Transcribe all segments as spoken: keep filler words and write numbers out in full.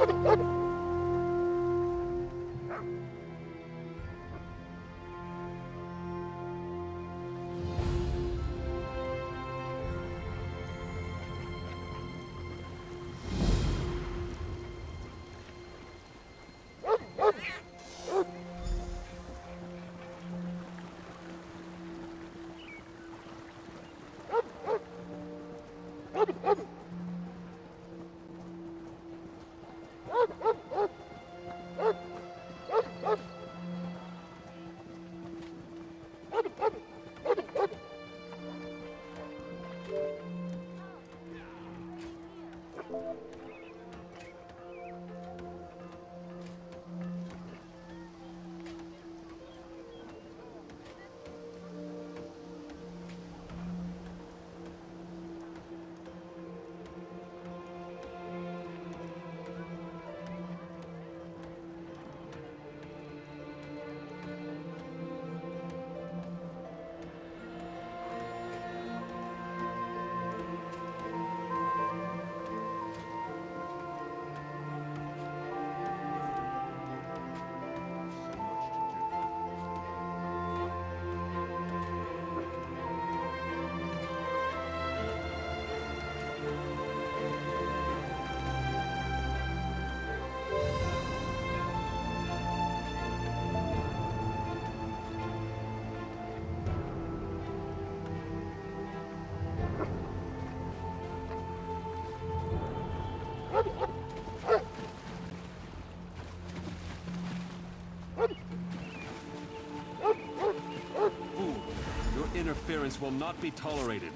Interference will not be tolerated.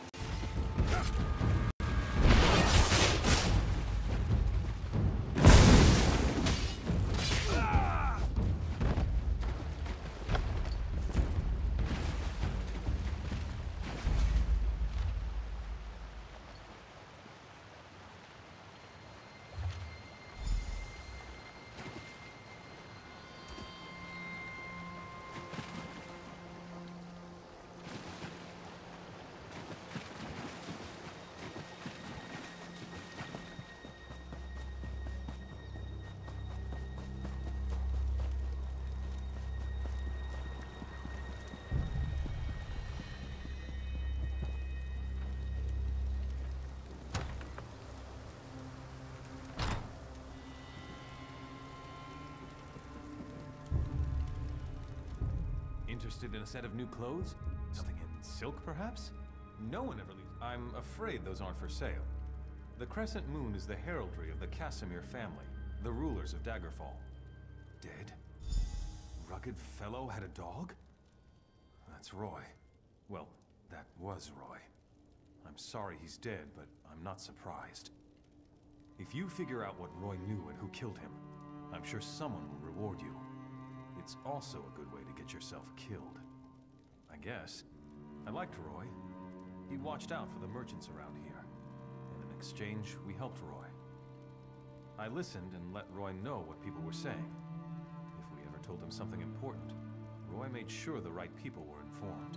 Interested in a set of new clothes? Something in silk, perhaps? No one ever leaves. I'm afraid those aren't for sale. The Crescent Moon is the heraldry of the Casimir family, the rulers of Daggerfall. Dead? Rugged fellow had a dog? That's Roy. Well, that was Roy. I'm sorry he's dead, but I'm not surprised. If you figure out what Roy knew and who killed him, I'm sure someone will reward you. It's also a good way to get yourself killed. I guess. I liked Roy. He watched out for the merchants around here. And in exchange, we helped Roy. I listened and let Roy know what people were saying. If we ever told him something important, Roy made sure the right people were informed.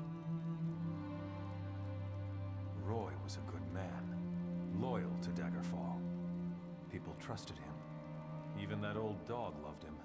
Roy was a good man, loyal to Daggerfall. People trusted him. Even that old dog loved him.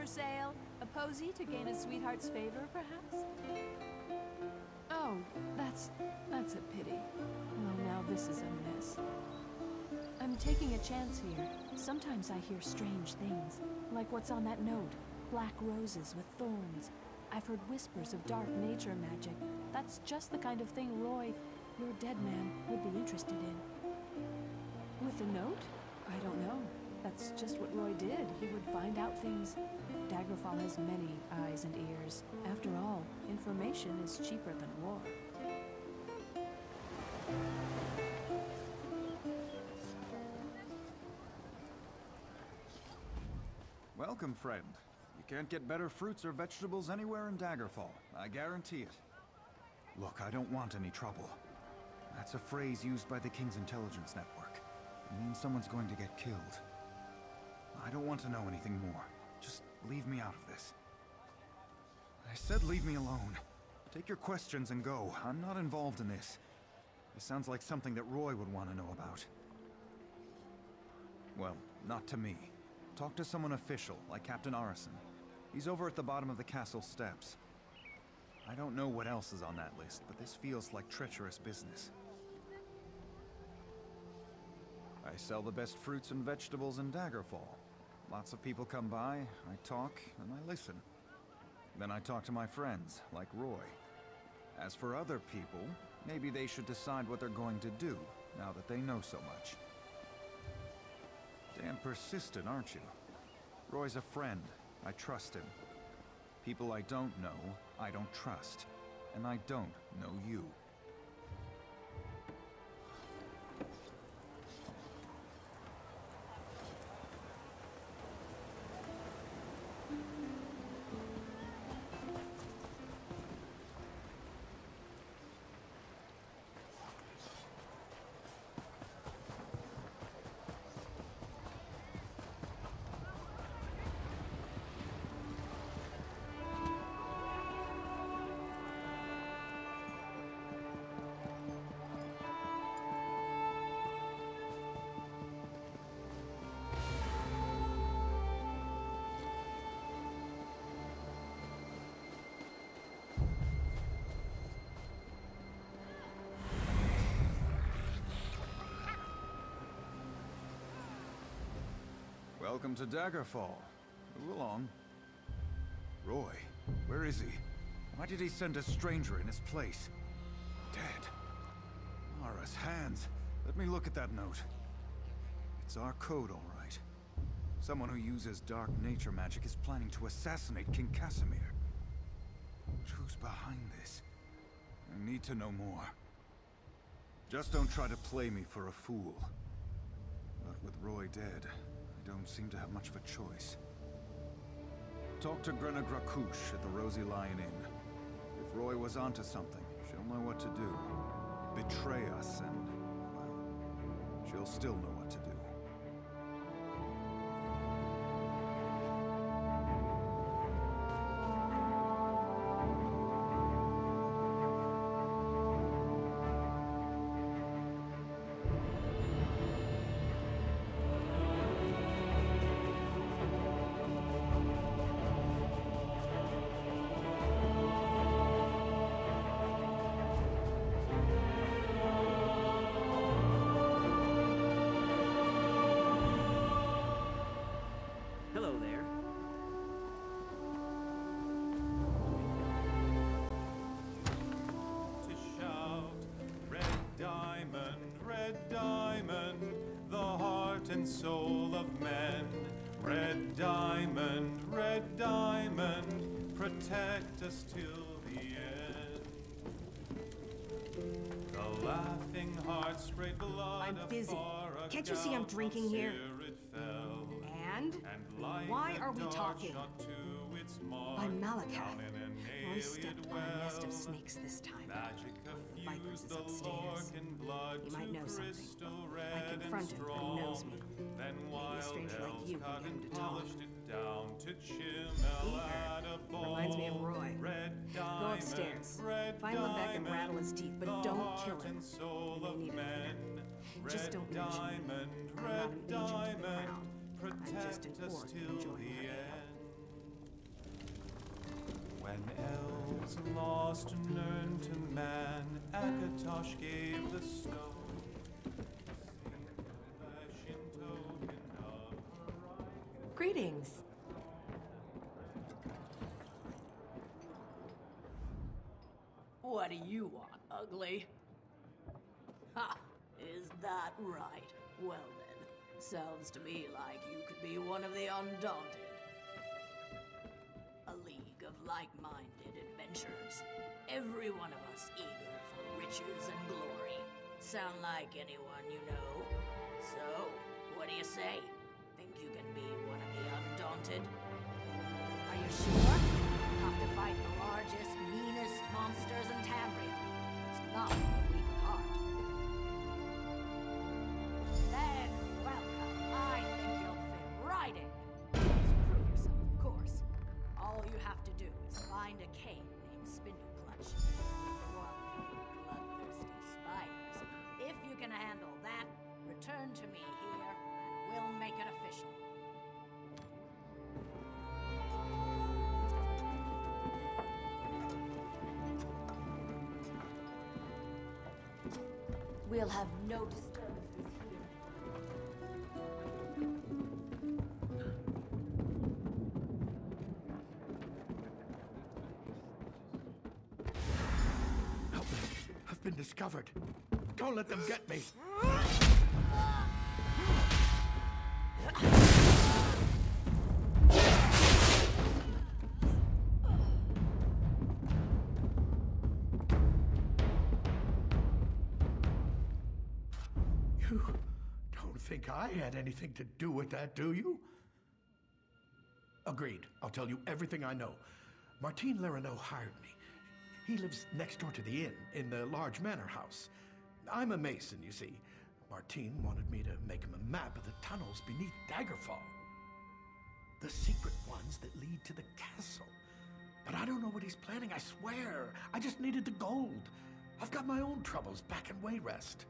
for sale? A posy to gain a sweetheart's favor, perhaps? Oh, that's... that's a pity. Well, now this is a mess. I'm taking a chance here. Sometimes I hear strange things, like what's on that note. Black roses with thorns. I've heard whispers of dark nature magic. That's just the kind of thing Roy, your dead man, would be interested in. With a note? I don't know. That's just what Roy did. He would find out things. Daggerfall has many eyes and ears. After all, information is cheaper than war. Welcome, friend. You can't get better fruits or vegetables anywhere in Daggerfall. I guarantee it. Look, I don't want any trouble. That's a phrase used by the King's Intelligence Network. It means someone's going to get killed. I don't want to know anything more. Just leave me out of this. I said leave me alone. Take your questions and go. I'm not involved in this. This sounds like something that Roy would want to know about. Well, not to me. Talk to someone official, like Captain Arison. He's over at the bottom of the castle steps. I don't know what else is on that list, but this feels like treacherous business. I sell the best fruits and vegetables in Daggerfall. Lots of people come by, I talk, and I listen. Then I talk to my friends, like Roy. As for other people, maybe they should decide what they're going to do, now that they know so much. Damn persistent, aren't you? Roy's a friend. I trust him. People I don't know, I don't trust. And I don't know you. Welcome to Daggerfall. Move along. Roy, where is he? Why did he send a stranger in his place? Dead. Mara's hands. Let me look at that note. It's our code, all right. Someone who uses dark nature magic is planning to assassinate King Casimir. But who's behind this? I need to know more. Just don't try to play me for a fool. But with Roy dead, I don't seem to have much of a choice. Talk to Grenna Grakush at the Rosy Lion Inn. If Roy was onto something, she'll know what to do. Betray us and, well, she'll still know what to do. Soul of men, red diamond, red diamond, protect us till the end. The laughing heart sprayed blood. I'm busy. Can't you see I'm drinking here? And? and why are we talking? I'm Malachi. Roy stepped on a nest of snakes this time. Vipers is upstairs. He might know something. I confront him, but he knows me. Maybe a stranger like you can get him to talk. Ether reminds me of Roy. Go upstairs. Find Lebec and rattle his teeth, but don't kill him. You may need a hand. Just don't mention me. I'm not an agent of the Crown. I'm just an orc enjoying my ale. When elves lost Nirn to man, Akatosh gave the stone. Greetings. What do you want, ugly? Ha! Is that right? Well then, sounds to me like you could be one of the Undaunted. A league of like-minded adventurers. Every one of us eager for riches and glory. Sound like anyone you know? So, what do you say? Think you can be one of the Undaunted? Are you sure? You have to fight the largest, meanest monsters in Tamriel. It's not for the weak of heart. Then, welcome. I think you'll fit right in. Just prove yourself, of course. All you have to do is find a cave named Spindleclutch. One for bloodthirsty spiders. If you can handle that, return to me here, and we'll make it official. We'll have no disturbances here. Help me. I've been discovered. Don't let them get me. You don't think I had anything to do with that, do you? Agreed. I'll tell you everything I know. Martine Leraneau hired me. He lives next door to the inn, in the large manor house. I'm a mason, you see. Martine wanted me to make him a map of the tunnels beneath Daggerfall. The secret ones that lead to the castle. But I don't know what he's planning, I swear. I just needed the gold. I've got my own troubles back in Wayrest.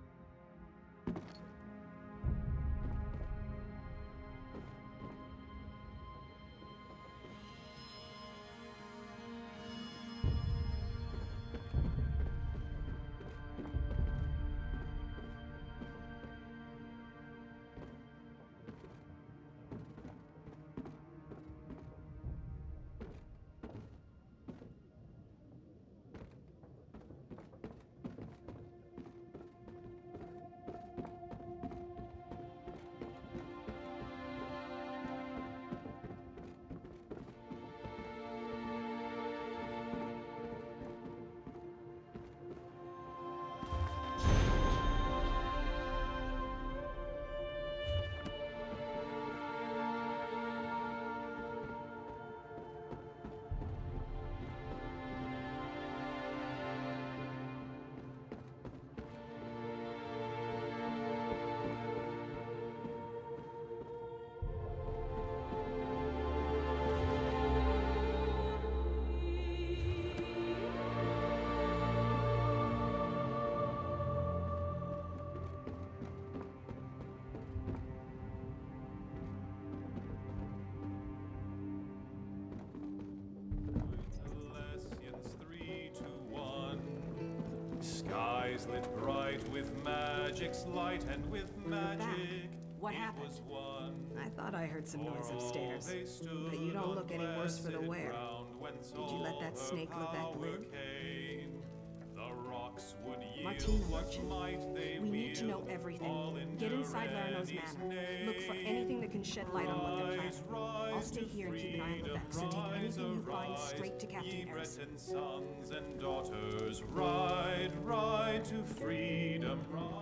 Skies lit bright with magic's light, and with magic What it happened? was won. I thought I heard some noise For all upstairs, they stood but you don't on look any worse for the blessed wear. ground whence Did you let that all snake her Levesque power live? came. The rocks would yield Martina what Merchant, might they we need to know wield, everything. all in Get inside Leraneau's Nereid's manor. Look for name. anything that can shed light on what they're Rise, planning. I'll rise stay to here and keep an eye on freedom, Levesque, so take rise, anything you find arise, straight to ye Captain Harrison. Breton sons and daughters, ride, ride to freedom, ride.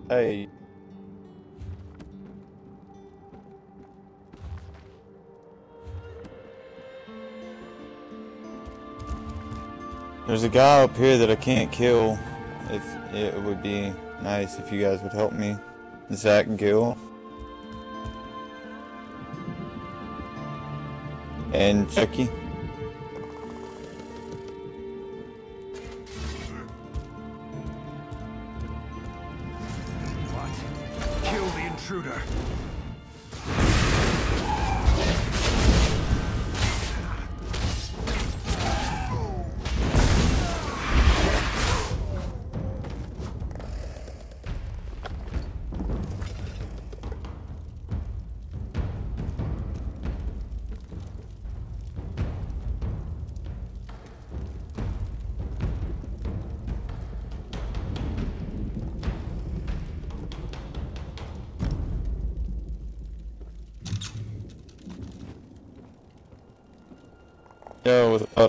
Hey. There's a guy up here that I can't kill. If it would be nice if you guys would help me. Zach Gill. And Chucky. What? Kill the intruder. Yo, what's up?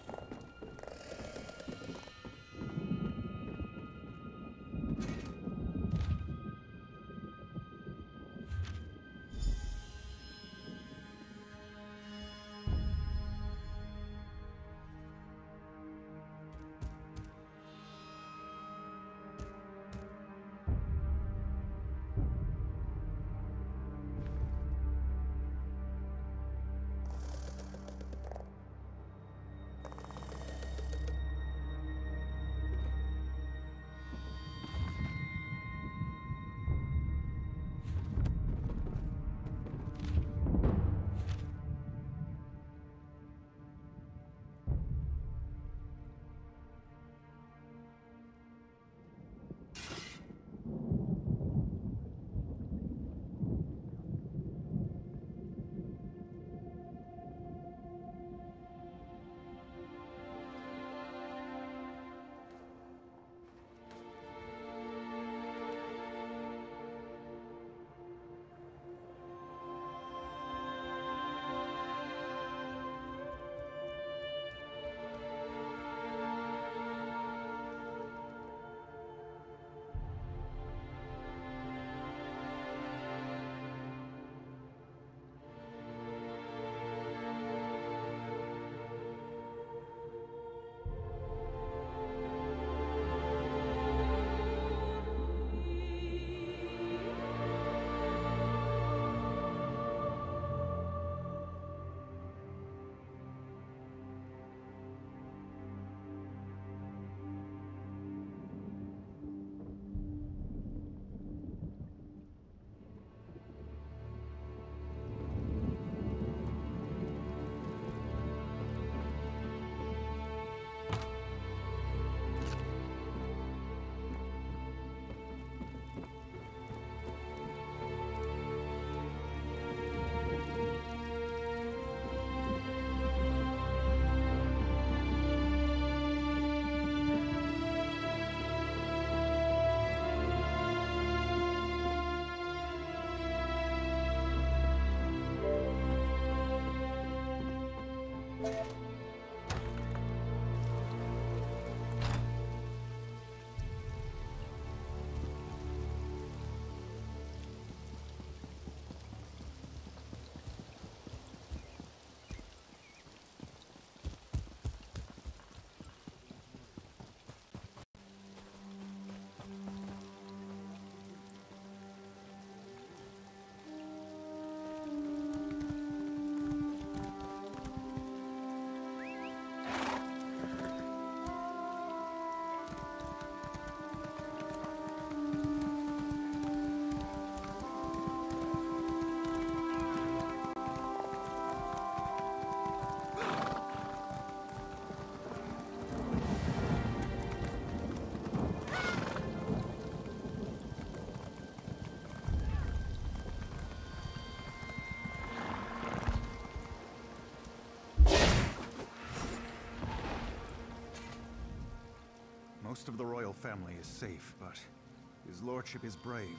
Most of the royal family is safe, but his lordship is brave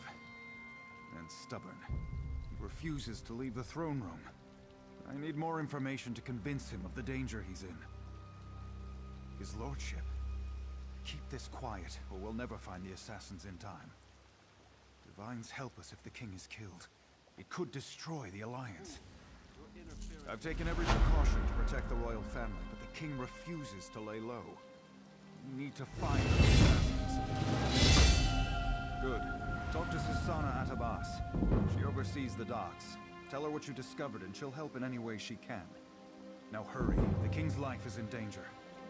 and stubborn. He refuses to leave the throne room. I need more information to convince him of the danger he's in. His lordship. Keep this quiet, or we'll never find the assassins in time. Divines help us if the king is killed. It could destroy the Alliance. I've taken every precaution to protect the royal family, but the king refuses to lay low. We need to find the assassins. Good. Talk to Susanna Atabas. She oversees the docks. Tell her what you discovered and she'll help in any way she can. Now hurry. The king's life is in danger.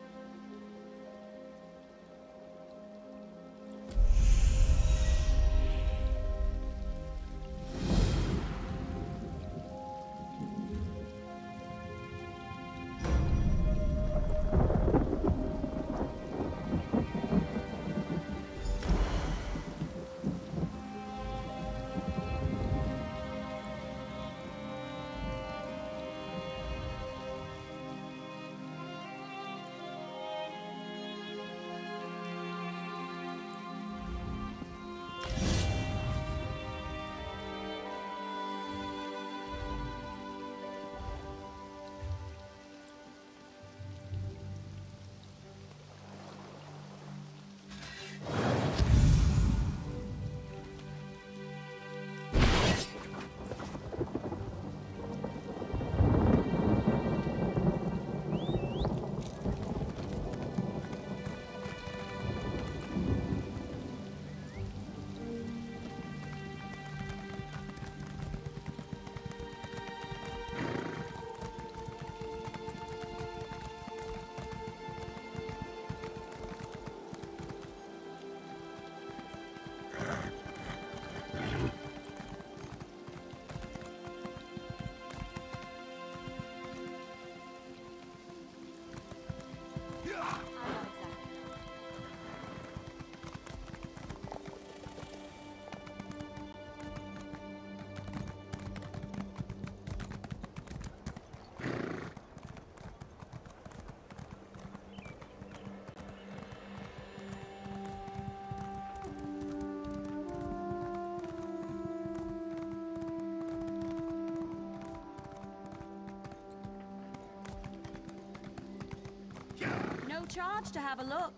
No charge to have a look.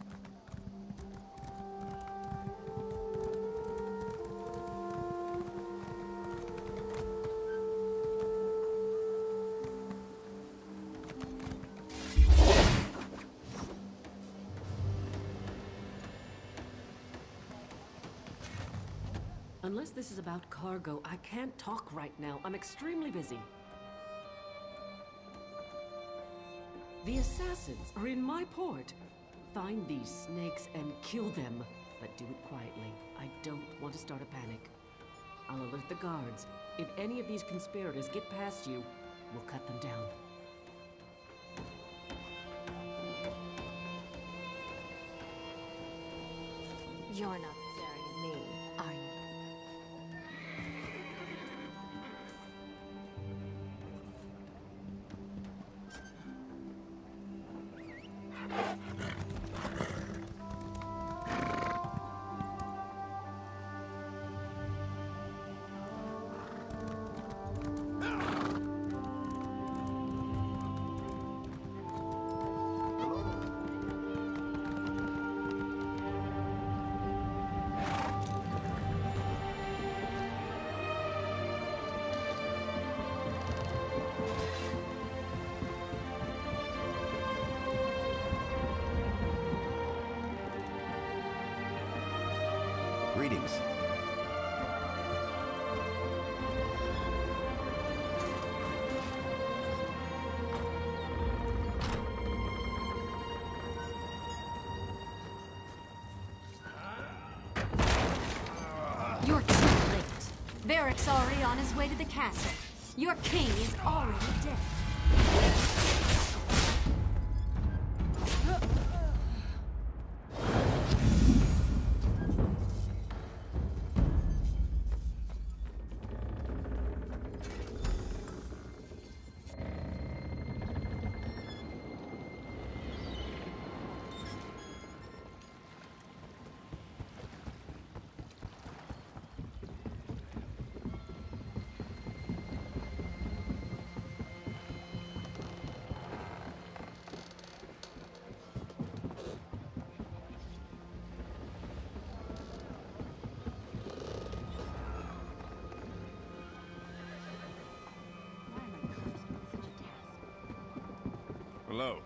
Unless this is about cargo, I can't talk right now. I'm extremely busy. The assassins are in my port. Find these snakes and kill them, but do it quietly. I don't want to start a panic. I'll alert the guards. If any of these conspirators get past you, we'll cut them down. You're not staring at me, are you? Greetings. You're too late. Varric's already on his way to the castle. Your king is already dead. Hello.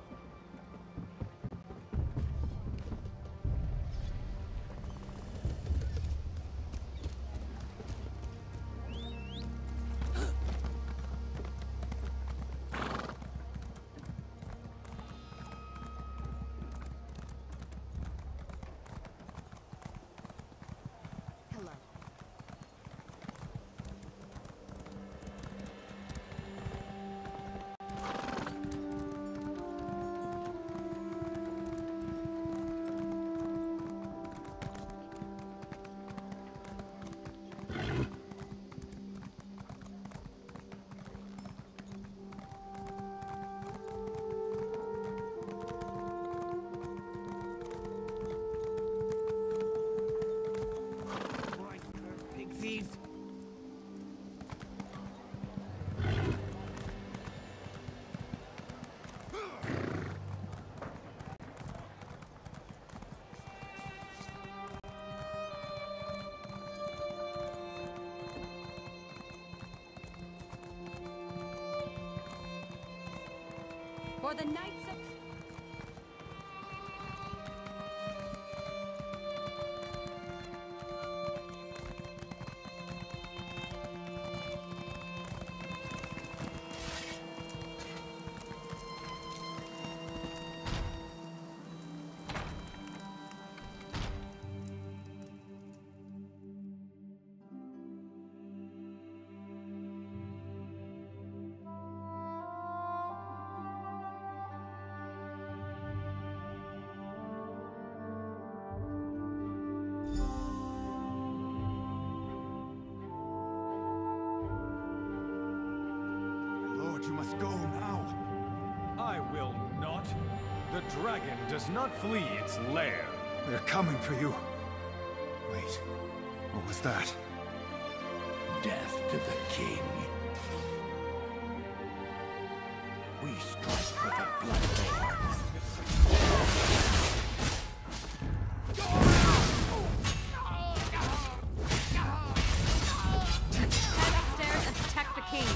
For the Knights of... You must go now. I will not. The dragon does not flee its lair. They're coming for you. Wait, what was that? Death to the king. We strike with the bloodthorn. Head upstairs and protect the king.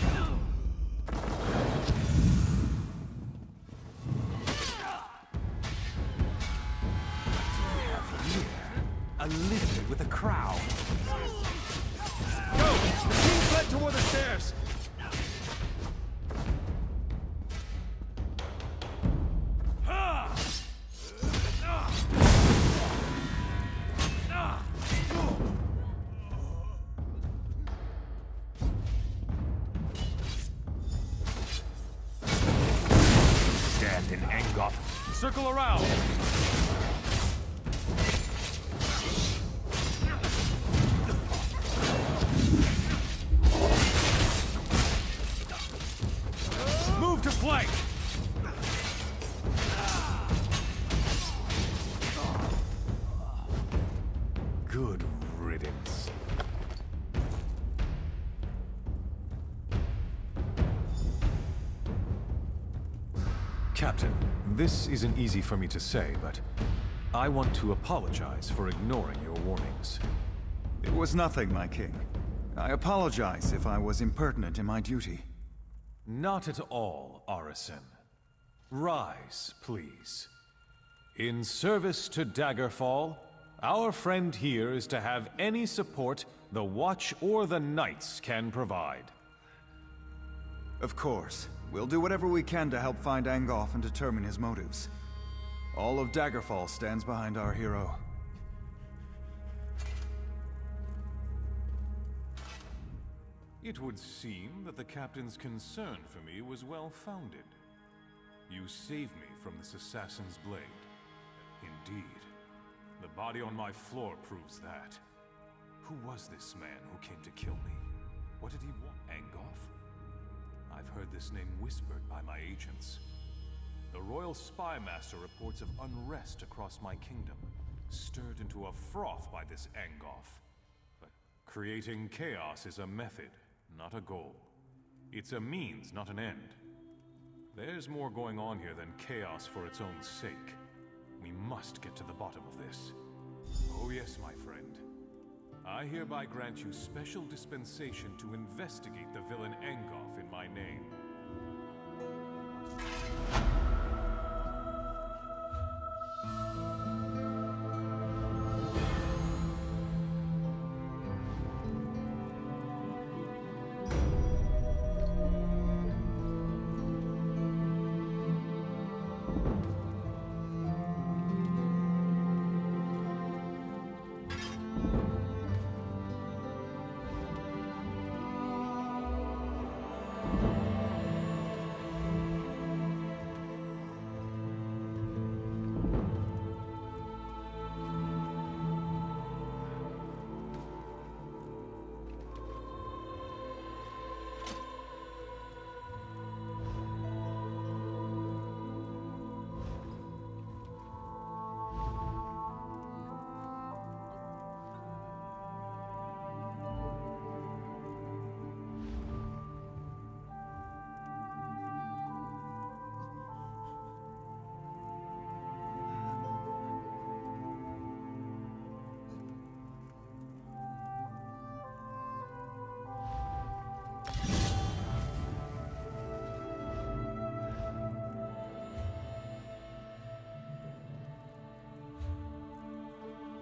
A lizard with a crown. Go! The king fled toward the stairs! Stand in Angoth. Circle around! To flank! Good riddance. Captain, this isn't easy for me to say, but I want to apologize for ignoring your warnings. It was nothing, my king. I apologize if I was impertinent in my duty. Not at all, Arisen. Rise, please. In service to Daggerfall, our friend here is to have any support the Watch or the Knights can provide. Of course. We'll do whatever we can to help find Angoff and determine his motives. All of Daggerfall stands behind our hero. It would seem that the captain's concern for me was well-founded. You saved me from this assassin's blade. Indeed. The body on my floor proves that. Who was this man who came to kill me? What did he want? Angoff? I've heard this name whispered by my agents. The Royal Spy Master reports of unrest across my kingdom, stirred into a froth by this Angoff. But creating chaos is a method, not a goal. It's a means, not an end. There's more going on here than chaos for its own sake. We must get to the bottom of this. Oh yes, my friend. I hereby grant you special dispensation to investigate the villain Angoff in my name.